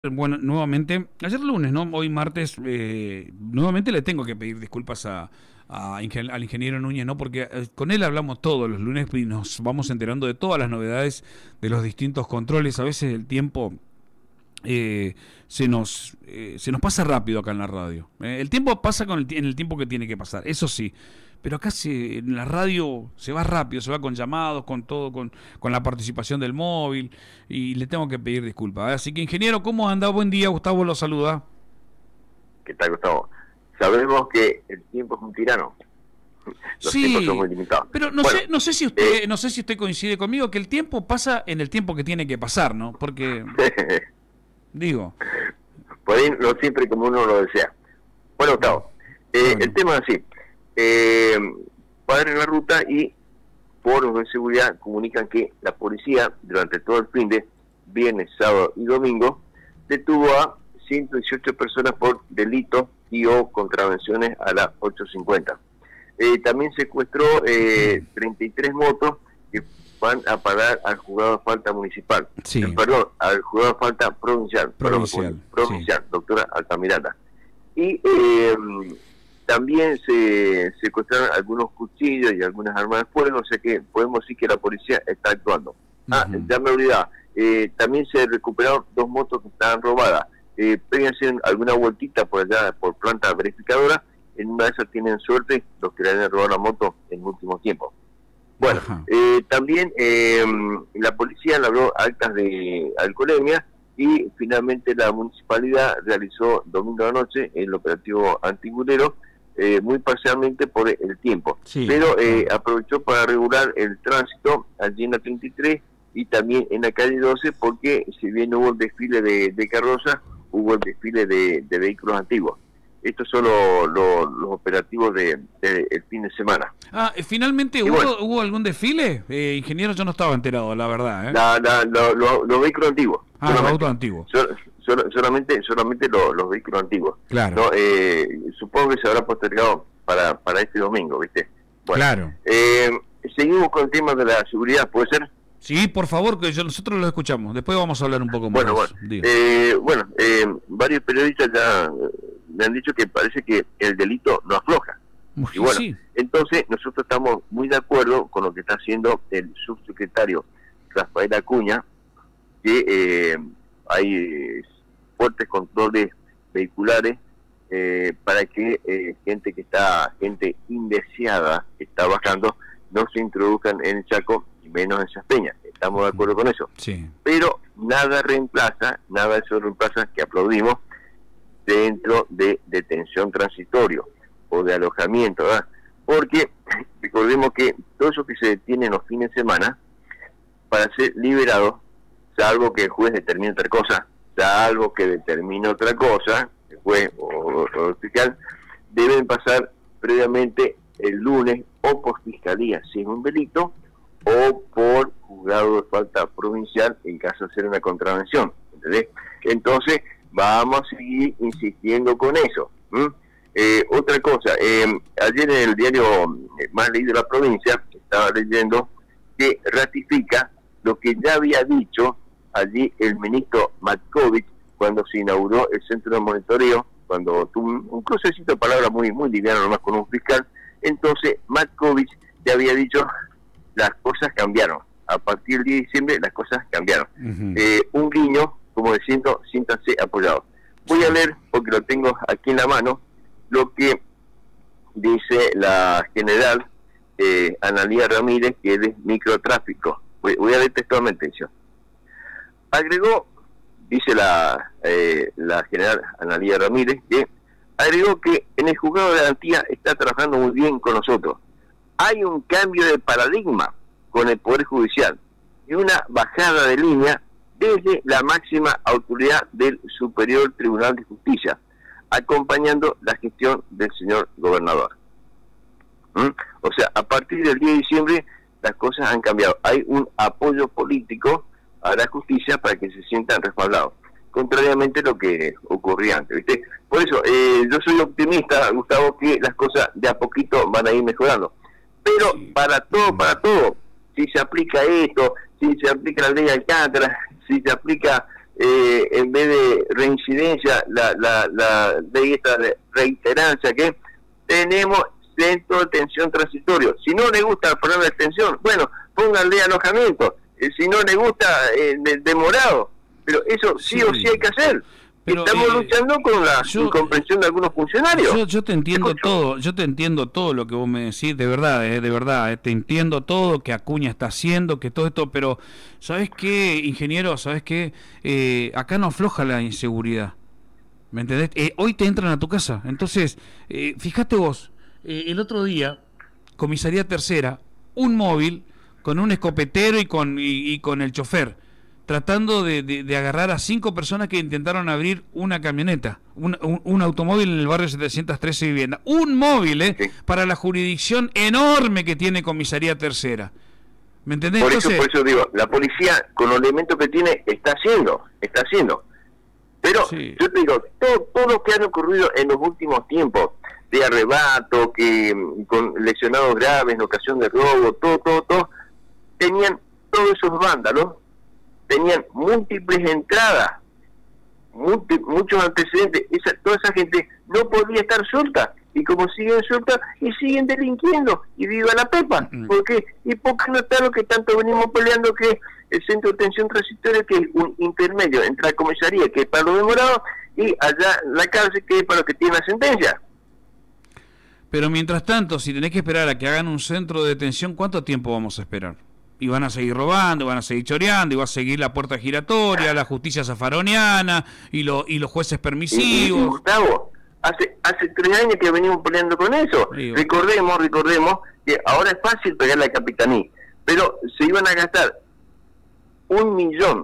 Bueno, nuevamente, ayer lunes, ¿no? Hoy martes, nuevamente le tengo que pedir disculpas al ingeniero Núñez, ¿no? Porque con él hablamos todos los lunes y nos vamos enterando de todas las novedades de los distintos controles. A veces el tiempo se nos pasa rápido acá en la radio. El tiempo pasa en el tiempo que tiene que pasar, eso sí. Pero acá en la radio se va rápido, se va con llamados, con todo, con la participación del móvil, y le tengo que pedir disculpas. Así que, ingeniero, ¿cómo anda? Buen día, Gustavo lo saluda. ¿Qué tal, Gustavo? Sabemos que el tiempo es un tirano. Los tiempos son muy limitados. Pero no sé si usted coincide conmigo que el tiempo pasa en el tiempo que tiene que pasar, ¿no? Porque digo, por ahí no siempre como uno lo desea. Bueno, Gustavo, el tema es así. Padre en la ruta y foros de seguridad comunican que la policía durante todo el fin de viernes, sábado y domingo detuvo a 118 personas por delitos y o contravenciones a las 8:50. También secuestró 33 motos que van a parar al juzgado de falta municipal. Sí. Perdón, al juzgado de falta provincial, sí. doctora Altamiranda. Y también se secuestraron algunos cuchillos y algunas armas de fuego, o sea que podemos decir que la policía está actuando. Ya me olvidaba, también se recuperaron 2 motos que estaban robadas. Péguense alguna vueltita por allá, por planta verificadora, en una de esas tienen suerte los que le han robado la moto en el último tiempo. Bueno, también la policía elaboró actas de alcoholemia y finalmente la municipalidad realizó domingo a la noche el operativo antigulero, muy parcialmente por el tiempo, sí, pero aprovechó para regular el tránsito allí en la 33 y también en la calle 12, porque si bien hubo el desfile de carrozas, hubo el desfile de vehículos antiguos. Estos son los operativos del fin de semana. Finalmente hubo algún desfile, ingeniero. Yo no estaba enterado, la verdad. Los vehículos antiguos. Los autos antiguos. Solamente los vehículos antiguos. Claro. ¿No? Supongo que se habrá postergado para este domingo, ¿viste? Bueno, claro. Seguimos con el tema de la seguridad, ¿puede ser? Sí, por favor, que nosotros lo escuchamos. Después vamos a hablar un poco más. Varios periodistas ya me han dicho que parece que el delito no afloja. Y bueno, sí. Entonces nosotros estamos muy de acuerdo con lo que está haciendo el subsecretario Rafael Acuña, que hay fuertes controles vehiculares para que gente indeseada que está bajando no se introduzcan en el Chaco y menos en esas peñas. Estamos de acuerdo con eso. Sí. Pero nada de eso reemplaza, que aplaudimos, dentro de detención transitorio o de alojamiento, ¿verdad? Porque recordemos que todo eso que se detiene en los fines de semana, para ser liberado, salvo que el juez determine otra cosa, el juez o el fiscal, deben pasar previamente el lunes o por fiscalía si es un delito, o por juzgado de falta provincial en caso de ser una contravención, ¿entendés? Entonces vamos a seguir insistiendo con eso. Otra cosa, ayer en el diario más leído de la provincia estaba leyendo que ratifica lo que ya había dicho allí el ministro Matkovic cuando se inauguró el centro de monitoreo, cuando tuvo un crucecito de palabras muy liviano nomás con un fiscal. Entonces Matkovic ya había dicho: las cosas cambiaron, a partir del 10 de diciembre las cosas cambiaron. Un guiño como diciendo: siéntanse apoyados. Voy a leer, porque lo tengo aquí en la mano, lo que dice la general Analía Ramírez, que es de microtráfico. Voy a leer textualmente eso. Agregó, dice la general Analía Ramírez, que agregó que en el juzgado de garantía está trabajando muy bien con nosotros. Hay un cambio de paradigma con el Poder Judicial y una bajada de línea desde la máxima autoridad del Superior Tribunal de Justicia, acompañando la gestión del señor gobernador. O sea, a partir del 10 de diciembre las cosas han cambiado. Hay un apoyo político a la justicia para que se sientan respaldados, contrariamente a lo que ocurría antes, ¿viste? Por eso, yo soy optimista, Gustavo, que las cosas de a poquito van a ir mejorando. Pero para todo, si se aplica esto, si se aplica la ley Alcántara, si se aplica en vez de reincidencia, la ley esta de reiterancia, que tenemos centro de detención transitorio. Si no le gusta poner la detención, bueno, pónganle alojamiento. Si no le gusta, demorado. Pero eso sí o sí hay que hacer. Pero, estamos luchando con la incomprensión de algunos funcionarios. Yo te entiendo todo, yo te entiendo todo lo que vos me decís, de verdad, te entiendo todo que Acuña está haciendo, que todo esto, pero ¿sabés qué, ingeniero? ¿Sabés qué? Acá no afloja la inseguridad, ¿me entendés? Hoy te entran a tu casa, entonces, fíjate vos, el otro día, Comisaría Tercera, un móvil con un escopetero y con el chofer, tratando de agarrar a 5 personas que intentaron abrir una camioneta, un automóvil en el barrio 713 Vivienda. Un móvil, sí, para la jurisdicción enorme que tiene Comisaría Tercera. ¿Me entendés? Por eso digo, la policía, con los elementos que tiene, está haciendo. Pero sí, yo te digo, todo lo que han ocurrido en los últimos tiempos, de arrebato, que con lesionados graves en ocasión de robo, todo, tenían todos esos vándalos, tenían múltiples entradas, muchos antecedentes. Toda esa gente no podía estar suelta, y como siguen sueltas y siguen delinquiendo, y viva la pepa. ¿Por qué? Y porque no está lo que tanto venimos peleando, que es el centro de detención transitoria, que es un intermedio entre la comisaría, que es para los demorados, y allá la cárcel, que es para los que tienen la sentencia. Pero mientras tanto, si tenés que esperar a que hagan un centro de detención, ¿cuánto tiempo vamos a esperar? Y van a seguir robando, van a seguir choreando, y va a seguir la puerta giratoria, la justicia zafaroniana, y los jueces permisivos. Y Gustavo, hace 3 años que venimos peleando con eso. Sí, recordemos que ahora es fácil pegarle a Capitaní, pero se iban a gastar $1 millón,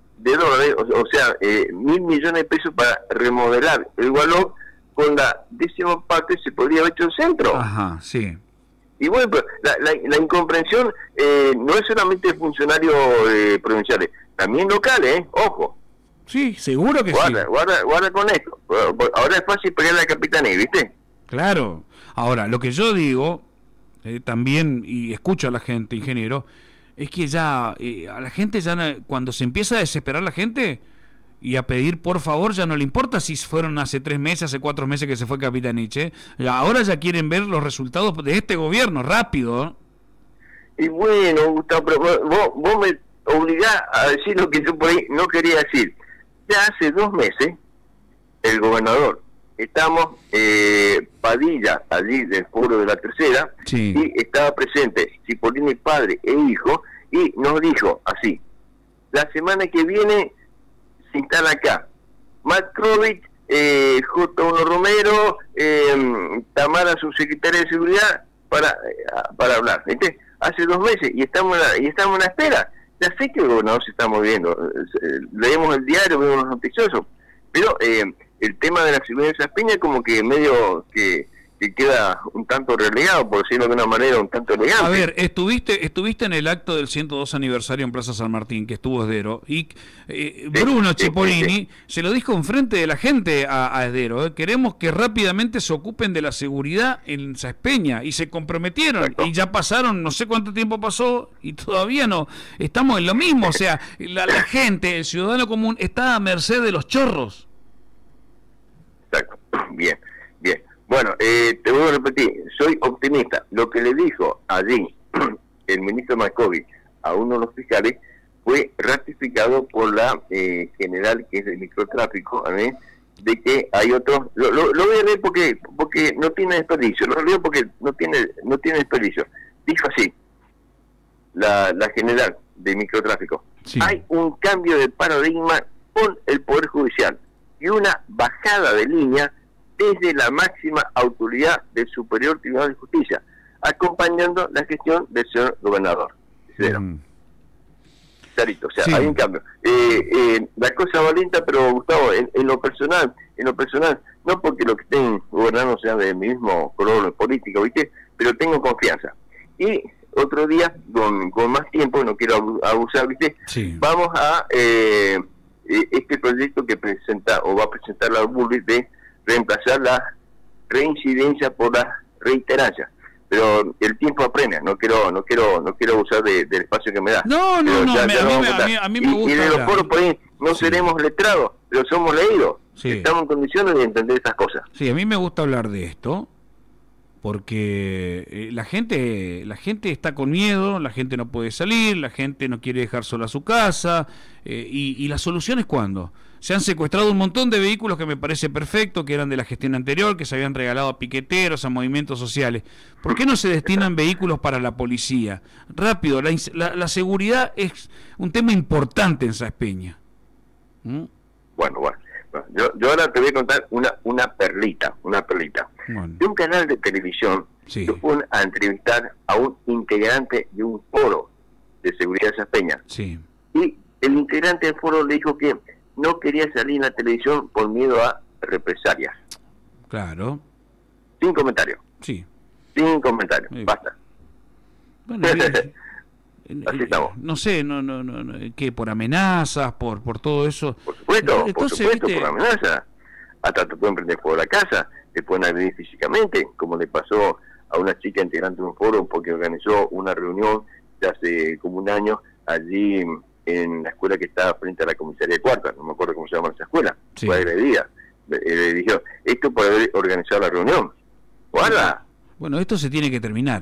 o sea, 1.000 millones de pesos para remodelar el Gualó. Con la 10ª parte se podría haber hecho el centro. Ajá, sí. Y bueno, pero la incomprensión no es solamente de funcionarios provinciales, también locales, ojo. Sí, seguro que guarda, sí. Guarda con esto. Ahora es fácil pegarle a la Capitaní, ¿viste? Claro. Ahora, lo que yo digo, también, y escucho a la gente, ingeniero, es que ya, a la gente ya, cuando se empieza a desesperar la gente y a pedir por favor, ya no le importa si fueron hace 3 meses, hace 4 meses que se fue Capitanich, ahora ya quieren ver los resultados de este gobierno, rápido. Y bueno, Gustavo, pero vos me obligás a decir lo que yo por ahí no quería decir. Ya hace 2 meses, el gobernador, estamos, Padilla, allí del foro de la Tercera, sí, y estaba presente Cipollini, padre e hijo, y nos dijo así: la semana que viene se instala acá Matrovich, J1 Romero, Tamara, subsecretaria de Seguridad, para hablar. ¿Viste? Hace 2 meses y estamos en la espera. Ya sé que el gobernador se está moviendo, leemos el diario, vemos los noticiosos, pero el tema de la seguridad de Esas Peñas como que medio que queda un tanto relegado, por decirlo de una manera un tanto elegante. A ver, estuviste en el acto del 102 aniversario en Plaza San Martín, que estuvo Esdero, y Bruno Cipollini se lo dijo enfrente de la gente a Esdero, queremos que rápidamente se ocupen de la seguridad en Esas Peñas, y se comprometieron. Exacto. Y ya pasaron, no sé cuánto tiempo pasó, y todavía no, estamos en lo mismo. O sea, la gente, el ciudadano común, está a merced de los chorros. Exacto, bien. Bueno, te voy a repetir, soy optimista. Lo que le dijo allí el ministro Markovic a uno de los fiscales fue ratificado por la general, que es de microtráfico, de que hay otros. Lo voy a leer porque no tiene desperdicio. Lo leo porque no tiene desperdicio. Dijo así la general de microtráfico: sí, hay un cambio de paradigma con el Poder Judicial y una bajada de línea desde la máxima autoridad del Superior Tribunal de Justicia, acompañando la gestión del señor gobernador. Clarito, o sea, sí, hay un cambio. La cosa va lenta, pero Gustavo, en lo personal, no porque los que estén gobernando sean del mismo color político, ¿viste? Pero tengo confianza. Y otro día, con más tiempo, no quiero abusar, ¿viste? Sí. Vamos a este proyecto que presenta, o va a presentar la Burri, de reemplazar la reincidencia por la reiterancia. Pero el tiempo apremia, no quiero abusar del espacio que me da. No, a mí me gusta. Y de los foros por ahí, No Sí. seremos letrados, pero somos leídos. Sí. Estamos en condiciones de entender estas cosas. Sí, a mí me gusta hablar de esto porque la gente está con miedo, la gente no puede salir, la gente no quiere dejar sola su casa, y la solución es cuándo. Se han secuestrado un montón de vehículos que me parece perfecto, que eran de la gestión anterior, que se habían regalado a piqueteros, a movimientos sociales. ¿Por qué no se destinan vehículos para la policía? Rápido, la seguridad es un tema importante en Sáenz Peña. ¿Mm? Bueno. Yo ahora te voy a contar una perlita. Bueno, De un canal de televisión, sí. se fueron a entrevistar a un integrante de un foro de seguridad de Sáenz Peña. Sí, Y el integrante del foro le dijo que no quería salir en la televisión por miedo a represalias. claro, Sin comentarios. sí. Sí. Basta. Bueno, Así estamos. no sé, que por amenazas, por todo eso. Por supuesto, Entonces, ¿viste? por amenaza. Hasta te pueden prender fuego a la casa, te pueden agredir físicamente, como le pasó a una chica integrante de un foro porque organizó una reunión de hace como un año allí en la escuela que estaba frente a la comisaría de Cuarta, no me acuerdo cómo se llama esa escuela. Sí. Fue agredida. Dijo, esto por haber organizado la reunión. Guarda. Bueno, esto se tiene que terminar.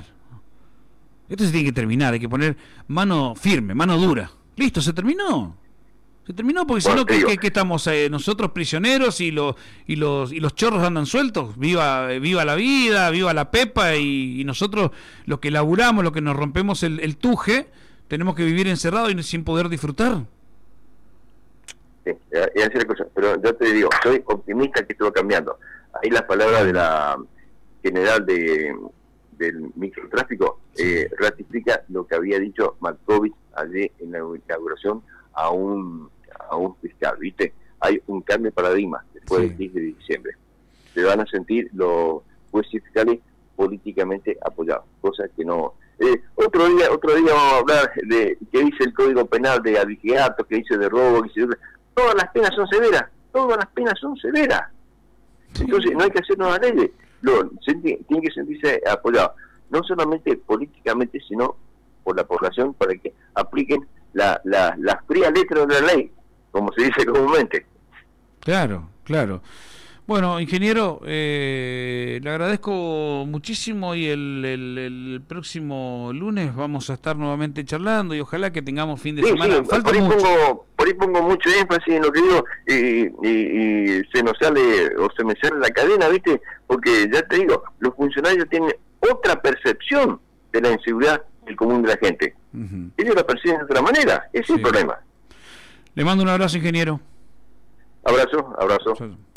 Hay que poner mano firme, mano dura. Listo, se terminó. Se terminó porque Bueno, si no, ¿qué estamos nosotros prisioneros y los chorros andan sueltos? Viva la vida, viva la pepa, y nosotros, los que laburamos, los que nos rompemos el tuje, tenemos que vivir encerrados y sin poder disfrutar. Sí, y así la cosa. Pero yo te digo, soy optimista que esto va cambiando. Ahí las palabras de la general del microtráfico ratifica lo que había dicho Markovich allí en la inauguración a un fiscal, ¿viste? Hay un cambio de paradigma después del 10 de diciembre. Se van a sentir los jueces fiscales políticamente apoyados, cosa que no... otro día vamos a hablar de qué dice el Código Penal de abigeato, qué dice de robo, qué dice... Todas las penas son severas. Entonces no hay que hacer nuevas leyes. Tiene que sentirse apoyado, no solamente políticamente, sino por la población, para que apliquen la fría letra de la ley, como se dice comúnmente. Claro. Bueno, ingeniero, le agradezco muchísimo, y el próximo lunes vamos a estar nuevamente charlando, y ojalá que tengamos fin de semana. Falta mucho. Por ahí pongo mucho énfasis en lo que digo, y se nos sale o se me sale la cadena, ¿viste? Porque ya te digo, los funcionarios tienen otra percepción de la inseguridad del común de la gente. Ellos la perciben de otra manera, ese es el problema. Le mando un abrazo, ingeniero. Abrazo. Chao.